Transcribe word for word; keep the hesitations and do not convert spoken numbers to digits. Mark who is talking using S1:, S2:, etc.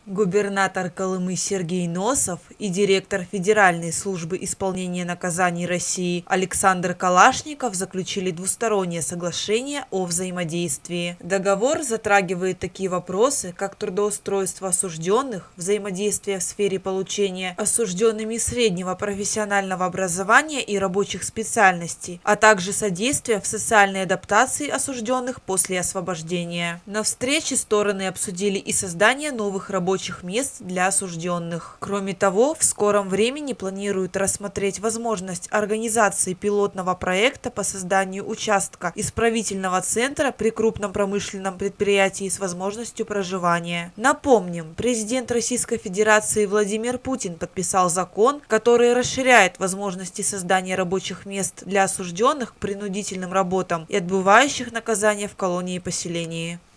S1: Губернатор Колымы Сергей Носов и директор Федеральной службы исполнения наказаний России Александр Калашников заключили двустороннее соглашение о взаимодействии. Договор затрагивает такие вопросы, как трудоустройство осужденных, взаимодействие в сфере получения осужденными среднего профессионального образования и рабочих специальностей, а также содействие в социальной адаптации осужденных после освобождения. На встрече стороны обсудили и создание новых рабочих мест для осужденных. Кроме того, в скором времени планируют рассмотреть возможность организации пилотного проекта по созданию участка исправительного центра при крупном промышленном предприятии с возможностью проживания. Напомним, президент Российской Федерации Владимир Путин подписал закон, который расширяет возможности создания рабочих мест для осужденных к принудительным работам и отбывающих наказание в колонии и поселении.